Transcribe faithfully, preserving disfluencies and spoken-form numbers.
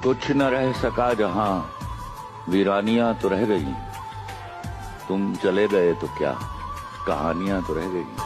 कुछ न रह सका जहां, वीरानियां तो रह गई। तुम चले गए तो क्या, कहानियां तो रह गई।